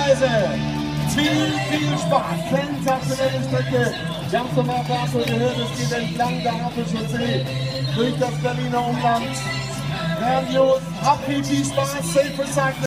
Reise. Viel Spaß, sensationelle Strecke. Wir haben es nochmal gehört, es geht entlang der Havelchaussee durch das Berliner Umland. Grandios, habt viel Spaß, safe recycling.